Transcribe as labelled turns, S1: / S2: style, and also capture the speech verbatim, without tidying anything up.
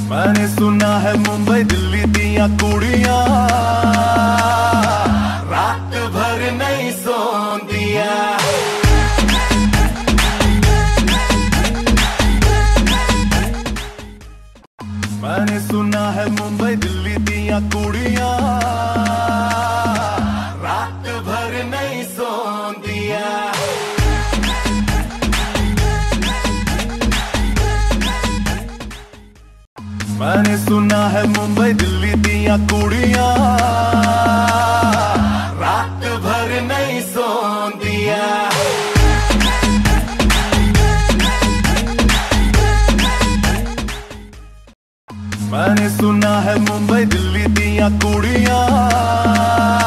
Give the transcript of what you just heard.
S1: मैंने सुना है मुंबई दिल्ली दिया कुड़ियां रात भर नहीं सोंदिया। मैंने सुना है मुंबई दिल्ली दिया कुड़ियां रात भर नहीं सोंदिया। मैंने सुना है मुंबई दिल्ली दिया कुड़ियां रात भर नहीं सोंदिया। मैंने सुना है मुंबई दिल्ली दिया कुड़ियां